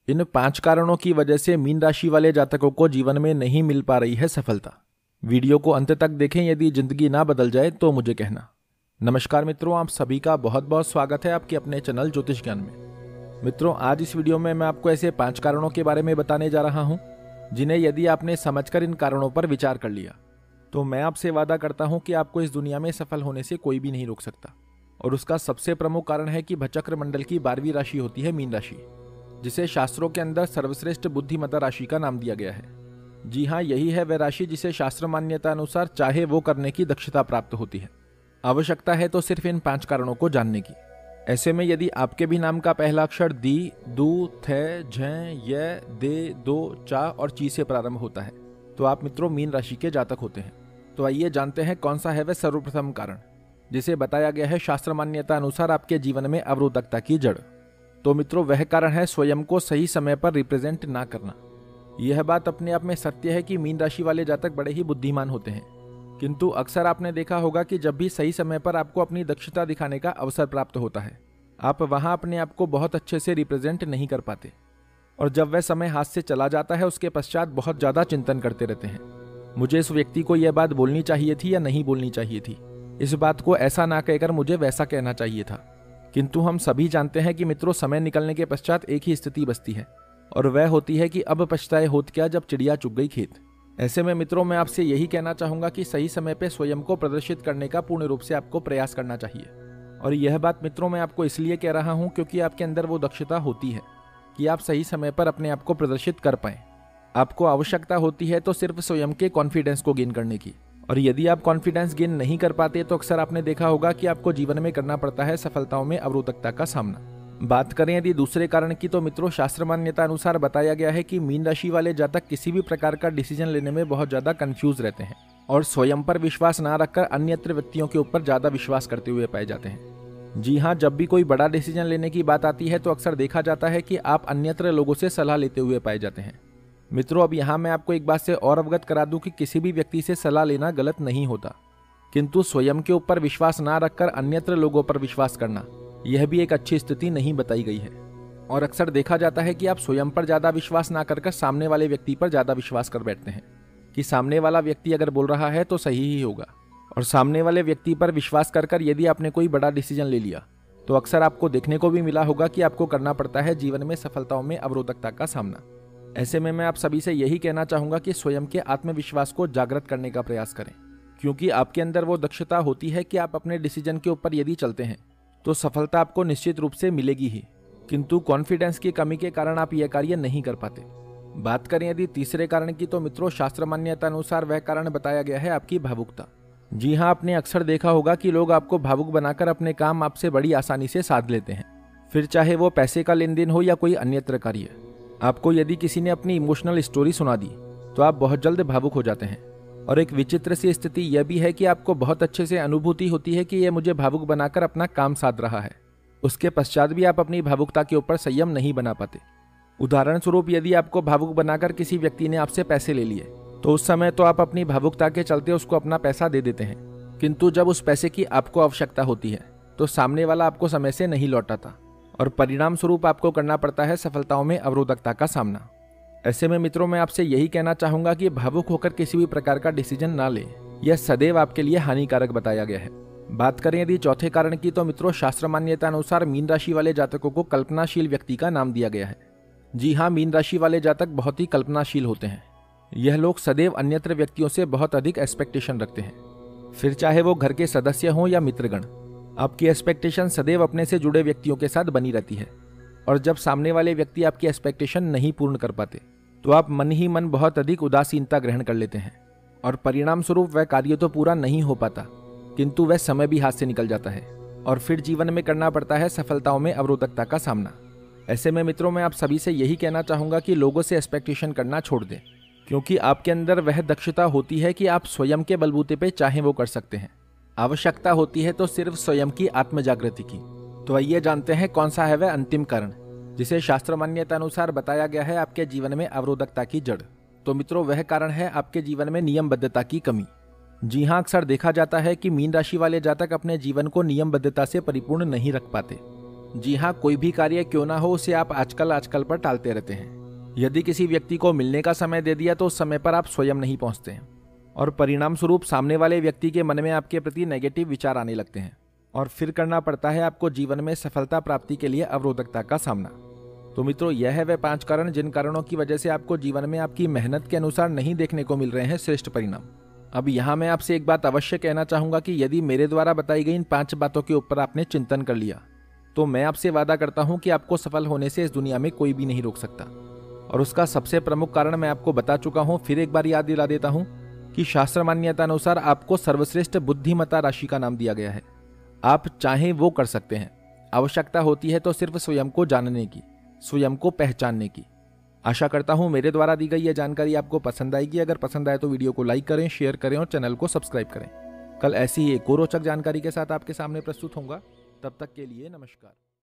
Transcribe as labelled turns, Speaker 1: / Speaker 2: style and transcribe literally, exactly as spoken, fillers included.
Speaker 1: इन पांच कारणों की वजह से मीन राशि वाले जातकों को जीवन में नहीं मिल पा रही है सफलता। वीडियो को अंत तक देखें, यदि जिंदगी ना बदल जाए तो मुझे कहना। नमस्कार मित्रों, आप सभी का बहुत बहुत स्वागत है आपके अपने चैनल ज्योतिष ज्ञान में। मित्रों, आज इस वीडियो में मैं आपको ऐसे पांच कारणों के बारे में बताने जा रहा हूं, जिन्हें यदि आपने समझकर इन कारणों पर विचार कर लिया तो मैं आपसे वादा करता हूं कि आपको इस दुनिया में सफल होने से कोई भी नहीं रोक सकता। और उसका सबसे प्रमुख कारण है कि भचक्र मंडल की बारहवीं राशि होती है मीन राशि, जिसे शास्त्रों के अंदर सर्वश्रेष्ठ बुद्धिमता राशि का नाम दिया गया है। जी हाँ, यही है वह राशि जिसे शास्त्र मान्यता अनुसार चाहे वो करने की दक्षता प्राप्त होती है। आवश्यकता है तो सिर्फ इन पांच कारणों को जानने की। ऐसे में यदि आपके भी नाम का पहला अक्षर दी, दू, थे, झ, य, दे, दो, चा और ची से प्रारंभ होता है तो आप मित्रों मीन राशि के जातक होते हैं। तो आइए जानते हैं कौन सा है वह सर्वप्रथम कारण, जिसे बताया गया है शास्त्र मान्यता अनुसार आपके जीवन में अवरोधकता की जड़। तो मित्रों, वह कारण है स्वयं को सही समय पर रिप्रेजेंट ना करना। यह बात अपने आप में सत्य है कि मीन राशि वाले जातक बड़े ही बुद्धिमान होते हैं, किंतु अक्सर आपने देखा होगा कि जब भी सही समय पर आपको अपनी दक्षता दिखाने का अवसर प्राप्त होता है, आप वहां अपने आप को बहुत अच्छे से रिप्रेजेंट नहीं कर पाते। और जब वह समय हाथ से चला जाता है उसके पश्चात बहुत ज्यादा चिंतन करते रहते हैं, मुझे इस व्यक्ति को यह बात बोलनी चाहिए थी या नहीं बोलनी चाहिए थी, इस बात को ऐसा ना कहकर मुझे वैसा कहना चाहिए था। किंतु हम सभी जानते हैं कि मित्रों, समय निकलने के पश्चात एक ही स्थिति बचती है, और वह होती है कि अब पछताए होत क्या जब चिड़िया चुग गई खेत। ऐसे में मित्रों, मैं आपसे यही कहना चाहूंगा कि सही समय पर स्वयं को प्रदर्शित करने का पूर्ण रूप से आपको प्रयास करना चाहिए। और यह बात मित्रों मैं आपको इसलिए कह रहा हूं क्योंकि आपके अंदर वो दक्षता होती है कि आप सही समय पर अपने आप को प्रदर्शित कर पाएं। आपको आवश्यकता होती है तो सिर्फ स्वयं के कॉन्फिडेंस को गेन करने की। और यदि आप कॉन्फिडेंस गेन नहीं कर पाते तो अक्सर आपने देखा होगा कि आपको जीवन में करना पड़ता है सफलताओं में अवरोधकता का सामना। बात करें यदि दूसरे कारण की, तो मित्रों शास्त्र मान्यता अनुसार बताया गया है कि मीन राशि वाले जातक किसी भी प्रकार का डिसीजन लेने में बहुत ज्यादा कंफ्यूज रहते हैं और स्वयं पर विश्वास न रखकर अन्यत्र व्यक्तियों के ऊपर ज्यादा विश्वास करते हुए पाए जाते हैं। जी हाँ, जब भी कोई बड़ा डिसीजन लेने की बात आती है तो अक्सर देखा जाता है कि आप अन्यत्र लोगों से सलाह लेते हुए पाए जाते हैं। मित्रों, अब यहाँ मैं आपको एक बात से और अवगत करा दूं कि किसी भी व्यक्ति से सलाह लेना गलत नहीं होता, किंतु स्वयं के ऊपर विश्वास ना रखकर अन्यत्र लोगों पर विश्वास करना, यह भी एक अच्छी स्थिति नहीं बताई गई है। और अक्सर देखा जाता है कि आप स्वयं पर ज्यादा विश्वास ना कर सामने वाले व्यक्ति पर ज्यादा विश्वास कर बैठते हैं कि सामने वाला व्यक्ति अगर बोल रहा है तो सही ही होगा। और सामने वाले व्यक्ति पर विश्वास कर कर यदि आपने कोई बड़ा डिसीजन ले लिया तो अक्सर आपको देखने को भी मिला होगा कि आपको करना पड़ता है जीवन में सफलताओं में अवरोधकता का सामना। ऐसे में मैं आप सभी से यही कहना चाहूंगा कि स्वयं के आत्मविश्वास को जागृत करने का प्रयास करें, क्योंकि आपके अंदर वो दक्षता होती है कि आप अपने डिसीजन के ऊपर यदि चलते हैं तो सफलता आपको निश्चित रूप से मिलेगी ही, किंतु कॉन्फिडेंस की कमी के कारण आप यह कार्य नहीं कर पाते। बात करें यदि तीसरे कारण की, तो मित्रों शास्त्र मान्यता अनुसार वह कारण बताया गया है आपकी भावुकता। जी हाँ, आपने अक्सर देखा होगा कि लोग आपको भावुक बनाकर अपने काम आपसे बड़ी आसानी से साध लेते हैं, फिर चाहे वो पैसे का लेन देन हो या कोई अन्यत्र कार्य। आपको यदि किसी ने अपनी इमोशनल स्टोरी सुना दी तो आप बहुत जल्द भावुक हो जाते हैं। और एक विचित्र सी स्थिति यह भी है कि आपको बहुत अच्छे से अनुभूति होती है कि यह मुझे भावुक बनाकर अपना काम साध रहा है, उसके पश्चात भी आप अपनी भावुकता के ऊपर संयम नहीं बना पाते। उदाहरण स्वरूप, यदि आपको भावुक बनाकर किसी व्यक्ति ने आपसे पैसे ले लिए तो उस समय तो आप अपनी भावुकता के चलते उसको अपना पैसा दे देते हैं, किंतु जब उस पैसे की आपको आवश्यकता होती है तो सामने वाला आपको समय से नहीं लौटाता और परिणाम स्वरूप आपको करना पड़ता है सफलताओं में अवरोधकता का सामना। ऐसे में मित्रों मैं आपसे यही कहना चाहूंगा कि भावुक होकर किसी भी प्रकार का डिसीजन ना ले, यह सदैव आपके लिए हानिकारक बताया गया है। बात करें यदि चौथे कारण की, तो मित्रों शास्त्र मान्यता अनुसार मीन राशि वाले जातकों को कल्पनाशील व्यक्ति का नाम दिया गया है। जी हाँ, मीन राशि वाले जातक बहुत ही कल्पनाशील होते हैं। यह लोग सदैव अन्यत्र व्यक्तियों से बहुत अधिक एक्सपेक्टेशन रखते हैं, फिर चाहे वो घर के सदस्य हों या मित्रगण। आपकी एक्सपेक्टेशन सदैव अपने से जुड़े व्यक्तियों के साथ बनी रहती है, और जब सामने वाले व्यक्ति आपकी एक्सपेक्टेशन नहीं पूर्ण कर पाते तो आप मन ही मन बहुत अधिक उदासीनता ग्रहण कर लेते हैं, और परिणाम स्वरूप वह कार्य तो पूरा नहीं हो पाता किंतु वह समय भी हाथ से निकल जाता है, और फिर जीवन में करना पड़ता है सफलताओं में अवरोधकता का सामना। ऐसे में मित्रों मैं आप सभी से यही कहना चाहूंगा कि लोगों से एक्सपेक्टेशन करना छोड़ दें, क्योंकि आपके अंदर वह दक्षता होती है कि आप स्वयं के बलबूते पे चाहे वो कर सकते हैं। आवश्यकता होती है तो सिर्फ स्वयं की आत्म जागृति की। तो आइए जानते हैं कौन सा है वह अंतिम कारण, जिसे शास्त्र मान्यता अनुसार बताया गया है आपके जीवन में अवरोधकता की जड़। तो मित्रों वह कारण है आपके जीवन में नियमबद्धता की कमी। जी हाँ, अक्सर देखा जाता है कि मीन राशि वाले जातक अपने जीवन को नियमबद्धता से परिपूर्ण नहीं रख पाते। जी हाँ, कोई भी कार्य क्यों ना हो उसे आप आजकल आजकल पर टालते रहते हैं। यदि किसी व्यक्ति को मिलने का समय दे दिया तो उस समय पर आप स्वयं नहीं पहुंचते हैं और परिणाम स्वरूप सामने वाले व्यक्ति के मन में आपके प्रति नेगेटिव विचार आने लगते हैं और फिर करना पड़ता है आपको जीवन में सफलता प्राप्ति के लिए अवरोधकता का सामना। तो मित्रों, यह है वे पांच कारण जिन कारणों की वजह से आपको जीवन में आपकी मेहनत के अनुसार नहीं देखने को मिल रहे हैं श्रेष्ठ परिणाम। अब यहाँ मैं आपसे एक बात अवश्य कहना चाहूंगा कि यदि मेरे द्वारा बताई गई इन पांच बातों के ऊपर आपने चिंतन कर लिया तो मैं आपसे वादा करता हूं कि आपको सफल होने से इस दुनिया में कोई भी नहीं रोक सकता। और उसका सबसे प्रमुख कारण मैं आपको बता चुका हूं, फिर एक बार याद दिला देता हूं कि शास्त्र मान्यता अनुसार आपको सर्वश्रेष्ठ बुद्धिमत्ता राशि का नाम दिया गया है। आप चाहें वो कर सकते हैं। आवश्यकता होती है तो सिर्फ स्वयं को जानने की, स्वयं को पहचानने की। आशा करता हूं मेरे द्वारा दी गई यह जानकारी आपको पसंद आएगी। अगर पसंद आए तो वीडियो को लाइक करें, शेयर करें और चैनल को सब्सक्राइब करें। कल ऐसी ही एक और रोचक जानकारी के साथ आपके सामने प्रस्तुत होऊंगा। तब तक के लिए नमस्कार।